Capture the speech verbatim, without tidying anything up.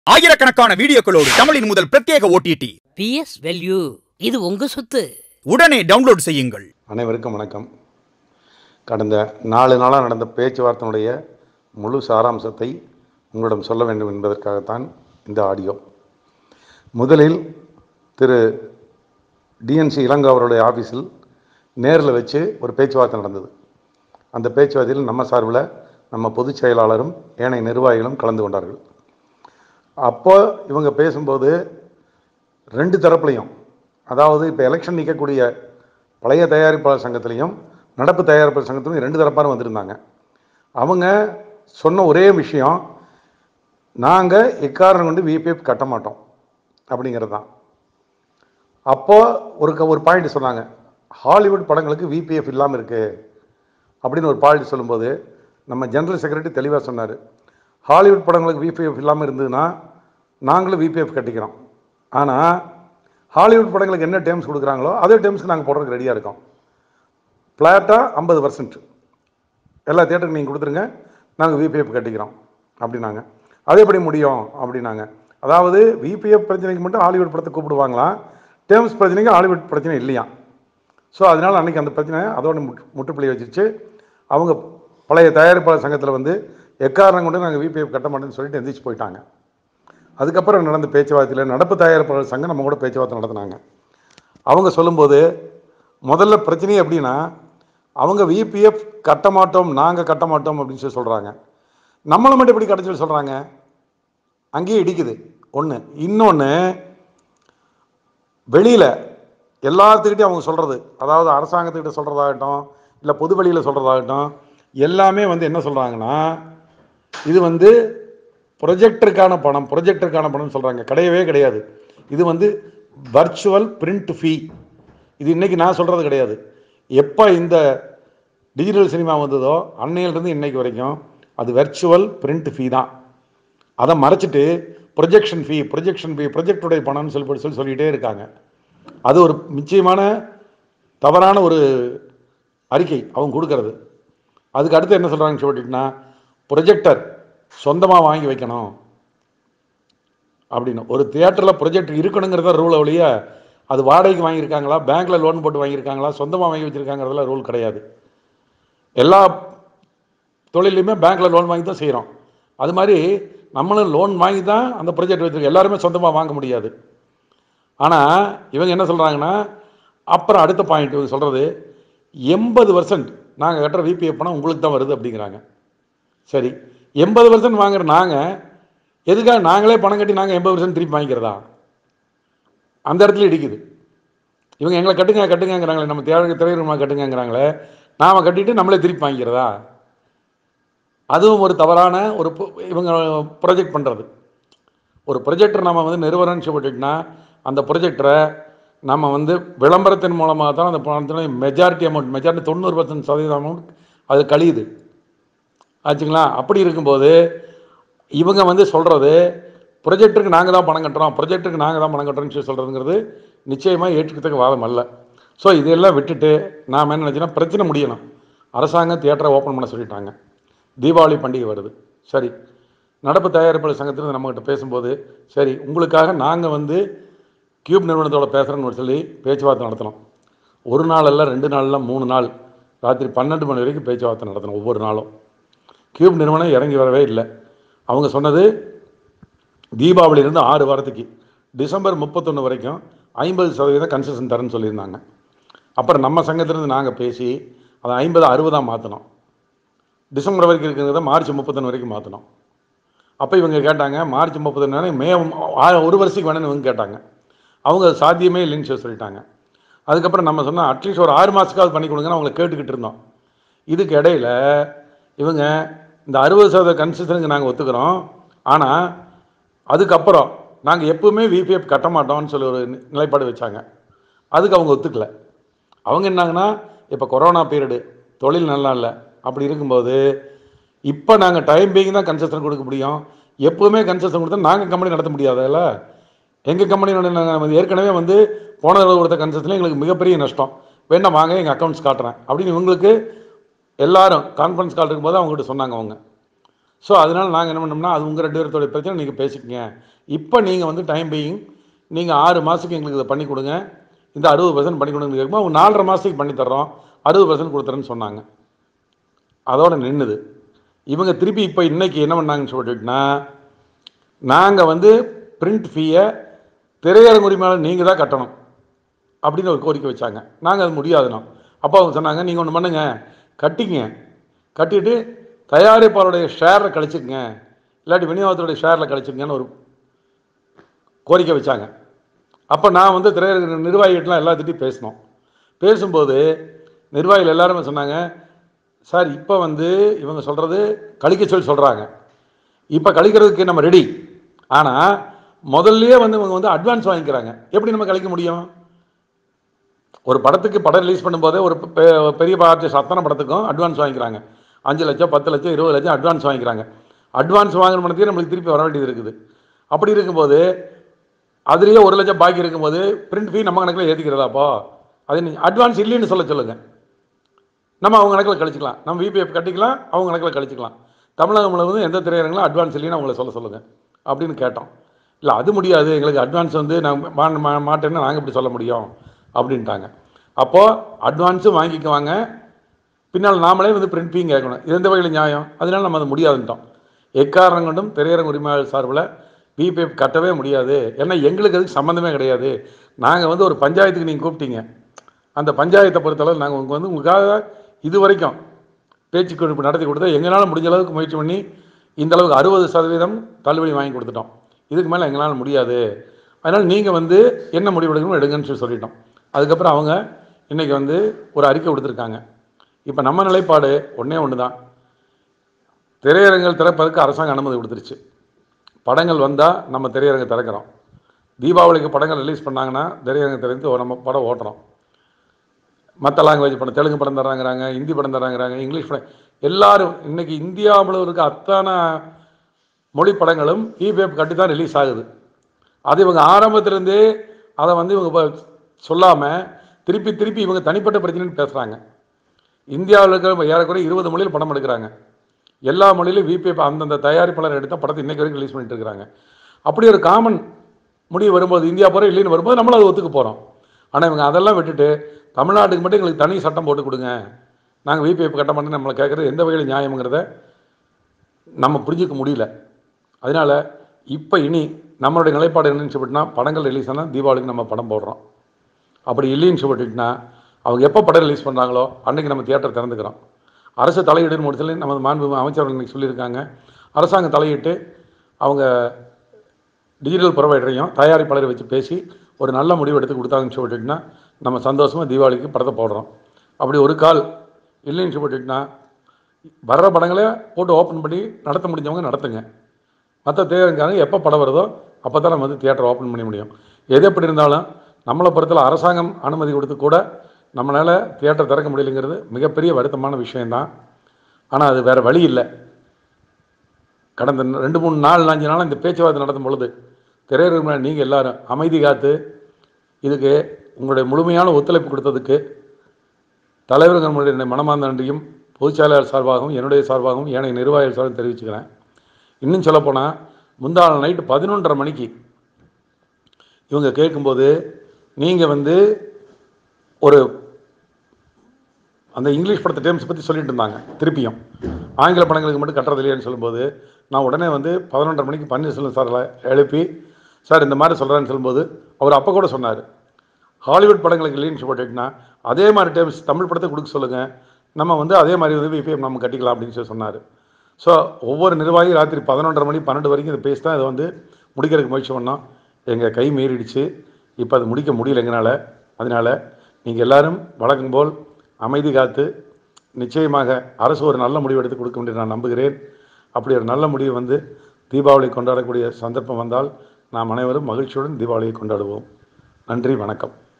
ஆயிரக்கணக்கான வீடியோக்களோடு தமிழின் முதல் பிரத்யேக ஓடிடி பிஎஸ் வேல்யூ இது உங்க சொத்து. உடனே டவுன்லோட் செய்யுங்கள். அனைவருக்கும் வணக்கம். கடந்த நாலு நாளாக நடந்த பேச்சுவார்த்தையினுடைய முழு சாராம்சத்தை உங்களிடம் சொல்ல வேண்டும் என்பதற்காகத்தான் இந்த ஆடியோ. முதலில் திரு டிஎன்சி இளங்கோ அவருடைய ஆஃபீஸில் நேரில் வச்சு ஒரு பேச்சுவார்த்தை நடந்தது. அந்த பேச்சுவார்த்தையில் நம்ம சார்பில் நம்ம பொதுச் செயலாளரும் ஏனைய நிர்வாகிகளும் கலந்து கொண்டார்கள். அப்போ இவங்க பேசும்போது ரெண்டு தரப்புலையும், அதாவது இப்போ எலெக்ஷன் நிற்கக்கூடிய பழைய தயாரிப்பாளர் சங்கத்திலையும் நடப்பு தயாரிப்பாளர் சங்கத்திலையும் ரெண்டு தரப்பாரும் வந்திருந்தாங்க. அவங்க சொன்ன ஒரே விஷயம், நாங்கள் எக்காரணம் கொண்டு விபிஎஃப் கட்ட மாட்டோம் அப்படிங்கிறது தான். அப்போது ஒரு ஒரு பாயிண்ட் சொன்னாங்க, ஹாலிவுட் படங்களுக்கு விபிஎஃப் இல்லாமல் இருக்குது அப்படின்னு ஒரு பாயிண்ட் சொல்லும்போது நம்ம ஜெனரல் செக்ரட்டரி தெளிவாக சொன்னார், ஹாலிவுட் படங்களுக்கு விபிஎஃப் இல்லாமல் இருந்ததுன்னா நாங்களும் விபிஎஃப் கட்டிக்கிறோம். ஆனால் ஹாலிவுட் படங்களுக்கு என்ன டேர்ம்ஸ் கொடுக்குறாங்களோ அதே டேர்ம்ஸ்க்கு நாங்கள் போடுறதுக்கு ரெடியாக இருக்கோம். ஃப்ளாட்டாக ஐம்பது பர்சன்ட் எல்லா தேட்டருக்கு நீங்கள் கொடுத்துருங்க, நாங்கள் விபிஎஃப் கட்டிக்கிறோம் அப்படின்னாங்க. அது எப்படி முடியும் அப்படின்னாங்க. அதாவது விபிஎஃப் பிரச்சனைக்கு மட்டும் ஹாலிவுட் படத்தை கூப்பிடுவாங்களாம், டேர்ம்ஸ் பிரச்சனைக்கு ஹாலிவுட் பிரச்சனை இல்லையா. ஸோ அதனால் அன்றைக்கி அந்த பிரச்சனை அதோட முட்டு முட்டுப்புள்ளி வச்சிருச்சு. அவங்க பழைய தயாரிப்பாளர் சங்கத்தில் வந்து எக்காரணம் கொண்டு நாங்கள் விபிஎஃப் கட்ட மாட்டேன்னு சொல்லிட்டு எந்திரிச்சு போயிட்டாங்க. அதுக்கப்புறம் நடந்த பேச்சுவார்த்தையில் நடப்பு தயாரிப்பாளர் சங்கம் நம்ம கூட பேச்சுவார்த்தை நடத்தினாங்க. அவங்க சொல்லும்போது முதல்ல பிரச்சனை எப்படின்னா, அவங்க விபிஎஃப் கட்ட மாட்டோம், நாங்கள் கட்ட மாட்டோம் அப்படின்னு சொல்லி சொல்கிறாங்க. நம்மளை மட்டும் எப்படி கட்ட சொல்லி சொல்கிறாங்க, அங்கேயே இடிக்குது ஒன்று. இன்னொன்று, வெளியில் எல்லாத்துக்கிட்டையும் அவங்க சொல்கிறது, அதாவது அரசாங்கத்துக்கிட்ட சொல்கிறதாகட்டும் இல்லை பொது வெளியில் சொல்கிறதாகட்டும், எல்லாமே வந்து என்ன சொல்கிறாங்கன்னா, இது வந்து ப்ரொஜெக்டருக்கான பணம் ப்ரொஜெக்டருக்கான பணம் சொல்கிறாங்க. கிடையவே கிடையாது. இது வந்து வர்ச்சுவல் பிரிண்ட் ஃபீ. இது இன்றைக்கி நான் சொல்கிறது கிடையாது. எப்போ இந்த டிஜிட்டல் சினிமா வந்ததோ அன்னையிலிருந்து இன்றைக்கு வரைக்கும் அது வர்ச்சுவல் பிரிண்ட் ஃபீ தான். அதை மறைச்சிட்டு ப்ரொஜெக்ஷன் ஃபீ ப்ரொஜெக்ஷன் ஃபீ ப்ரொஜெக்டுடைய பணம்னு சொல்லி சொல்லி சொல்லிகிட்டே இருக்காங்க. அது ஒரு நிச்சயமான தவறான ஒரு அறிக்கை அவங்க கொடுக்கறது. அதுக்கு அடுத்து என்ன சொல்கிறாங்கன்னு சொல்லிட்டுனா, ப்ரொஜெக்டர் சொந்தமாக வாங்கி வைக்கணும் அப்படின்னு. ஒரு தியேட்டரில் ப்ரொஜெக்டர் இருக்கணுங்கிறத ரூலை ஒழிய அது வாடகைக்கு வாங்கியிருக்காங்களா, பேங்க்கில் லோன் போட்டு வாங்கியிருக்காங்களா, சொந்தமாக வாங்கி வச்சுருக்காங்கிறதுல ரூல் கிடையாது. எல்லா தொழிலையுமே பேங்க்கில் லோன் வாங்கி தான் செய்கிறோம். அது மாதிரி நம்மளும் லோன் வாங்கி தான் அந்த ப்ரொஜெக்ட் வச்சுருக்கோம். எல்லாருமே சொந்தமாக வாங்க முடியாது. ஆனால் இவங்க என்ன சொல்கிறாங்கன்னா, அப்புறம் அடுத்த பாயிண்ட் இவங்க சொல்கிறது, எண்பது பர்சன்ட் நாங்கள் கட்டுற விபிஎஃப் பணம் உங்களுக்கு தான் வருது அப்படிங்கிறாங்க. சரி, எண்பது பர்சன்ட் வாங்குற நாங்கள் எதுக்காக நாங்களே பணம் கட்டி நாங்கள் எண்பது பர்சன்ட் திருப்பி வாங்கிக்கிறதா? அந்த இடத்துல இடிக்குது. இவங்க எங்களை கட்டுங்க கட்டுங்கிறாங்களே, நம்ம தேவை திரையுமா கட்டுங்கிறாங்களே, நாம் கட்டிட்டு நம்மளே திருப்பி வாங்கிக்கிறதா? அதுவும் ஒரு தவறான ஒரு இவங்க ப்ரொஜெக்ட் பண்ணுறது. ஒரு ப்ரொஜெக்டர் நம்ம வந்து நிறுவனம்னு சொல்லிட்டுனா அந்த ப்ரொஜெக்டரை நம்ம வந்து விளம்பரத்தின் மூலமாக தான் அந்த பணத்தில் மெஜாரிட்டி அமௌண்ட் மெஜாரிட்டி தொண்ணூறு பர்சன்ட் சதவீதம் அமௌண்ட் அது கழியுது ஆச்சுங்களா. அப்படி இருக்கும்போது இவங்க வந்து சொல்கிறது ப்ரொஜெக்டருக்கு நாங்கள் தான் பணம் கட்டுறோம் ப்ரொஜெக்டருக்கு நாங்கள் தான் பணம் கட்டுறோம்னு சொல்லி சொல்கிறதுங்கிறது நிச்சயமாக ஏற்றுக்கிறதுக்கு வாதம் அல்ல. ஸோ இதெல்லாம் விட்டுட்டு நாம் என்ன நினச்சினா, பிரச்சனை முடியணும். அரசாங்கம் தியேட்டரை ஓப்பன் பண்ண சொல்லிட்டாங்க. தீபாவளி பண்டிகை வருது. சரி, நடப்பு தயாரிப்பாளர் சங்கத்தில் நம்மகிட்ட பேசும்போது, சரி உங்களுக்காக நாங்கள் வந்து கியூப் நிறுவனத்தோட பேசுகிறேன்னு சொல்லி பேச்சுவார்த்தை நடத்தணும். ஒரு நாள் இல்லை, ரெண்டு நாள் இல்லை, மூணு நாள் ராத்திரி பன்னெண்டு மணி வரைக்கும் பேச்சுவார்த்தை நடத்தணும் ஒவ்வொரு நாளும். கியூப் நிறுவனம் இறங்கி வரவே இல்லை. அவங்க சொன்னது தீபாவளியிலேருந்து ஆறு வாரத்துக்கு டிசம்பர் முப்பத்தொன்று வரைக்கும் ஐம்பது சதவீதம் கன்செஷன் தரேன்னு சொல்லியிருந்தாங்க. அப்புறம் நம்ம சங்கத்திலேருந்து நாங்கள் பேசி அதை ஐம்பது அறுபதாக மாற்றினோம். டிசம்பர் வரைக்கும் இருக்கிறத மார்ச் முப்பத்தொன்று வரைக்கும் மாற்றினோம். அப்போ இவங்க கேட்டாங்க, மார்ச் முப்பத்தொன்று மே ஒரு வருஷத்துக்கு வேணும்னு இவங்க கேட்டாங்க. அவங்க சாத்தியமே இல்லைன்னு சொல்லி சொல்லிட்டாங்க. அதுக்கப்புறம் நம்ம சொன்னால் அட்லீஸ்ட் ஒரு ஆறு மாதத்துக்காவது பண்ணி கொடுங்கன்னு அவங்களை கேட்டுக்கிட்டு இருந்தோம். இதுக்கு இடையில் இவங்க இந்த அறுபது சதவீத கன்செஷனுக்கு நாங்கள் ஒத்துக்கிறோம், ஆனால் அதுக்கப்புறம் நாங்கள் எப்பவுமே விபிஎஃப் கட்ட மாட்டோம்னு சொல்லி ஒரு நிலைப்பாடு வச்சாங்க. அதுக்கு அவங்க ஒத்துக்கலை. அவங்க என்னாங்கன்னா, இப்போ கொரோனா பீரியடு, தொழில் நல்லா இல்லை, அப்படி இருக்கும்போது இப்போ நாங்கள் டைம் பீயிங் தான் கன்செஷன் கொடுக்க முடியும், எப்போவுமே கன்செஷன் கொடுத்தா நாங்கள் கம்பெனி நடத்த முடியாதுல்ல. எங்கள் கம்பெனி நாங்கள் ஏற்கனவே வந்து போன தடவை கொடுத்த கன்செஷனில் எங்களுக்கு மிகப்பெரிய நஷ்டம், வேணா வாங்க எங்கள் அக்கௌண்ட்ஸ் காட்டுறேன் அப்படின்னு இவங்களுக்கு எல்லாரும் கான்ஃபரன்ஸ் கால் இருக்கும்போது அவங்ககிட்ட சொன்னாங்க அவங்க. ஸோ அதனால் நாங்கள் என்ன பண்ணோம்னா, அது உங்கள் ரெண்டு பேர்த்தோடைய பிரச்சனை, நீங்கள் பேசிக்கங்க, இப்போ நீங்கள் வந்து டைம் பீயிங் நீங்கள் ஆறு மாதத்துக்கு எங்களுக்கு இதை பண்ணி கொடுங்க, இந்த அறுபது பர்சன்ட் பண்ணி கொடுங்க கேட்கும்போது அவங்க நாலரை மாதத்துக்கு பண்ணி தர்றோம், அறுபது பர்சன்ட் கொடுத்துறேன்னு சொன்னாங்க. அதோட நின்றுது. இவங்க திருப்பி இப்போ இன்னைக்கு என்ன பண்ணாங்கன்னு சொல்லிட்டுனா, நாங்கள் வந்து பிரிண்ட் ஃபீயை திரையரங்கு உரிமையாளர் நீங்கள் தான் கட்டணும் அப்படின்னு ஒரு கோரிக்கை வச்சாங்க. நாங்கள் அது முடியாதுனோ. அப்போ அவங்க சொன்னாங்க, நீங்கள் ஒன்று பண்ணுங்க, கட்டிங்க, கட்டிட்டு தயாரிப்பாளருடைய ஷேரில் கழிச்சுக்குங்க, இல்லாட்டி விநியோகத்துடைய ஷேரில் கழிச்சுங்கன்னு ஒரு கோரிக்கை வச்சாங்க. அப்போ நான் வந்து திரையரங்கு நிர்வாகிகள்லாம் எல்லாத்திட்டையும் பேசினோம். பேசும்போது நிர்வாகிகள் எல்லாருமே சொன்னாங்க, சார் இப்போ வந்து இவங்க சொல்கிறது கழிக்க சொல்லி சொல்கிறாங்க, இப்போ கழிக்கிறதுக்கு நம்ம ரெடி, ஆனால் முதல்லையே வந்து இவங்க வந்து அட்வான்ஸ் வாங்கிக்கிறாங்க, எப்படி நம்ம கழிக்க முடியும்? ஒரு படத்துக்கு படம் ரிலீஸ் பண்ணும்போதே ஒரு பெரிய ஆர்டிஸ்ட் அத்தனை படத்துக்கும் அட்வான்ஸ் வாங்கிக்கிறாங்க. அஞ்சு லட்சம் பத்து லட்சம் இருபது லட்சம் அட்வான்ஸ் வாங்கிக்கிறாங்க. அட்வான்ஸ் வாங்குற பணத்தையே நம்மளுக்கு திருப்பி வர வேண்டியது இருக்குது. அப்படி இருக்கும்போது அதுலேயே ஒரு லட்சம் பாக்கி இருக்கும்போது பிரிண்ட் ஃபீ நம்ம கணக்கில் ஏற்றிக்கிறதாப்போ? அது நீங்கள் அட்வான்ஸ் இல்லைன்னு சொல்ல சொல்லுங்கள், நம்ம அவங்க கணக்கில் கழிச்சிக்கலாம், நம்ம விபிஎஃப் கட்டிக்கலாம், அவங்க கணக்கில் கழிச்சிக்கலாம். தமிழகம் முழுவதும் எந்த திரையரங்களும் அட்வான்ஸ் இல்லைன்னு அவங்கள சொல்ல சொல்லுங்கள் அப்படின்னு கேட்டோம். இல்லை அது முடியாது, எங்களுக்கு அட்வான்ஸ் வந்து நாங்கள் மா மாட்டேன்னு நாங்கள் இப்படி சொல்ல முடியும் அப்படின்ட்டாங்க. அப்போது அட்வான்ஸும் வாங்கிக்குவாங்க, பின்னால் நாமளே வந்து பிரிண்ட் ஃபீயும் கேட்கணும். இது எந்த வகையில் நியாயம்? அதனால நம்ம அது முடியாதுன்ட்டோம். எக்காரணம் கொண்டும் திரையரங்கு உரிமையாளர் சார்பில் விபிஎஃப் கட்டவே முடியாது. ஏன்னா எங்களுக்கு அதுக்கு சம்மந்தமே கிடையாது. நாங்கள் வந்து ஒரு பஞ்சாயத்துக்கு நீங்கள் கூப்பிட்டீங்க, அந்த பஞ்சாயத்தை பொறுத்தளவு நாங்கள் உங்களுக்கு வந்து உங்களுக்காக இது வரைக்கும் பேச்சு குறிப்பு நடத்தி கொடுத்தா எங்களால் முடிஞ்ச அளவுக்கு முயற்சி பண்ணி இந்த அளவுக்கு அறுபது சதவீதம் தள்ளுபடி வாங்கி கொடுத்துட்டோம். இதுக்கு மேலே எங்களால் முடியாது, அதனால் நீங்கள் வந்து என்ன முடிவு எடுக்கணும் எடுங்கன்னு சொல்லி சொல்லிட்டோம். அதுக்கப்புறம் அவங்க இன்றைக்கி வந்து ஒரு அறிக்கை கொடுத்துருக்காங்க. இப்போ நம்ம நிலைப்பாடு ஒன்றே ஒன்று தான், திரையரங்குகள் திறப்பதற்கு அரசாங்கம் அனுமதி கொடுத்துருச்சு. படங்கள் வந்தால் நம்ம திரையரங்கை திறக்கிறோம். தீபாவளிக்கு படங்கள் ரிலீஸ் பண்ணாங்கன்னா திரையரங்கு திறந்து நம்ம படம் ஓட்டுறோம். மற்ற லாங்குவேஜ் படம், தெலுங்கு படம் தர்றாங்கிறாங்க, ஹிந்தி படம் தர்றாங்கிறாங்க, இங்கிலீஷ் படம், எல்லாரும் இன்றைக்கி இந்தியாவில் இருக்க அத்தனை மொழி படங்களும் இபிஎஃப் கட்டி தான் ரிலீஸ் ஆகுது. அது இவங்க ஆரம்பத்திலேருந்தே அதை வந்து இவங்க சொல்லாமல் திருப்பி திருப்பி இவங்க தனிப்பட்ட பிரச்சனைன்னு பேசுகிறாங்க. இந்தியாவில் இருக்கிற ஏறக்குறைய இருபது மொழியில் படம் எடுக்கிறாங்க. எல்லா மொழியிலும் விபிஎஃப் அந்தந்த தயாரிப்பாளர் எடுத்தால் படத்தை இன்றைக்கு வரைக்கும் ரிலீஸ் பண்ணிட்டு இருக்கிறாங்க. அப்படி ஒரு காமன் முடிவு வரும்போது, இந்தியா போகிற இல்லைன்னு வரும்போது நம்மளும் அதை ஒத்துக்க போகிறோம். ஆனால் இவங்க அதெல்லாம் விட்டுட்டு தமிழ்நாட்டுக்கு மட்டும் எங்களுக்கு தனி சட்டம் போட்டு கொடுங்க, நாங்கள் விபிஎஃப் கட்ட மாட்டேன்னு நம்மளை கேட்குறது எந்த வகையில் நியாயங்கிறத நம்ம புரிஞ்சிக்க முடியல. அதனால் இப்போ இனி நம்மளுடைய நிலைப்பாடு என்னன்னு சொல்லிட்டுனா, படங்கள் ரிலீஸ் ஆனால் தீபாவளிக்கு நம்ம படம் போடுறோம். அப்படி இல்லைன்னு சொல்லிட்டுனா அவங்க எப்போ படம் ரிலீஸ் பண்ணுறாங்களோ அன்றைக்கி நம்ம தியேட்டர் திறந்துக்கிறோம். அரசு தலையீடுன்னு ஒரு சொல்லி நமது மாண்பு அமைச்சர்கள் இன்றைக்கி சொல்லியிருக்காங்க. அரசாங்கம் தலையிட்டு அவங்க டிஜிட்டல் ப்ரொவைடரையும் தயாரிப்பாளரை வச்சு பேசி ஒரு நல்ல முடிவு எடுத்து கொடுத்தாங்கன்னு சொல்லிட்டுனா நம்ம சந்தோஷமாக தீபாவளிக்கு படத்தை போடுறோம். அப்படி ஒரு கால் இல்லைன்னு சொல்லிட்டுனா வர்ற படங்களை போட்டு ஓப்பன் பண்ணி நடத்த முடிஞ்சவங்க நடத்துங்க. மற்ற தேவைக்காக எப்போ படம் வருதோ அப்போ தான் நம்ம வந்து தியேட்டர் ஓப்பன் பண்ண முடியும். எது எப்படி இருந்தாலும் நம்மளை பொறுத்தல அரசாங்கம் அனுமதி கொடுத்து கூட நம்மளால் தியேட்டர் திறக்க முடியலைங்கிறது மிகப்பெரிய வருத்தமான விஷயந்தான். ஆனால் அது வேறு வழி இல்லை. கடந்த ரெண்டு மூணு நாலு அஞ்சு நாள் இந்த பேச்சுவார்த்தை நடத்தும் பொழுது திரையரங்கு நீங்கள் எல்லாரும் அமைதி காத்து இதுக்கு உங்களுடைய முழுமையான ஒத்துழைப்பு கொடுத்ததுக்கு தலைவர்கள் நம்மளுடைய மனமார்ந்த நன்றியும் பொதுச்செயலாளர் சார்பாகவும் என்னுடைய சார்பாகவும் ஏனைய நிர்வாகிகள் சார்பாகவும் தெரிவிச்சுக்கிறேன். இன்னும் சொல்லப்போனால் முந்தா நாள் நைட்டு பதினொன்றரை மணிக்கு இவங்க கேட்கும்போது நீங்கள் வந்து ஒரு அந்த இங்கிலீஷ் படத்தை டேர்ம்ஸ் பற்றி சொல்லிட்டு இருந்தாங்க. திருப்பியும் ஆங்கில படங்களுக்கு மட்டும் கட்டுறது இல்லையான்னு சொல்லும்போது நான் உடனே வந்து பதினொன்றரை மணிக்கு பன்னீர்செல்வம் சாரில் எழுப்பி, சார் இந்த மாதிரி சொல்கிறேன்னு சொல்லும்போது அவர் அப்போ கூட சொன்னார், ஹாலிவுட் படங்களுக்கு இல்லைன்னு சொல்லிட்டுனா அதே மாதிரி டேர்ம்ஸ் தமிழ் படத்தை கொடுக்க சொல்லுங்கள், நம்ம வந்து அதே மாதிரி வந்து விபிஎஃப் நம்ம கட்டிக்கலாம் அப்படின்னு சொல்லி சொன்னார். ஸோ ஒவ்வொரு நிர்வாகி ராத்திரி பதினொன்றரை மணி பன்னெண்டு வரைக்கும் இதை பேசி தான் இதை வந்து முடிக்கிறதுக்கு முயற்சி பண்ணோம். எங்கள் கை மீறிடுச்சு. இப்போ அது முடிக்க முடியல எங்களால். அதனால் நீங்கள் எல்லோரும் வழக்கம் போல் அமைதி காத்து நிச்சயமாக அரசு ஒரு நல்ல முடிவு எடுத்து கொடுக்க முடியும் நான் நம்புகிறேன். அப்படி ஒரு நல்ல முடிவு வந்து தீபாவளி கொண்டாடக்கூடிய சந்தர்ப்பம் வந்தால் நாம் அனைவரும் மகிழ்ச்சியுடன் தீபாவளியை கொண்டாடுவோம். நன்றி, வணக்கம்.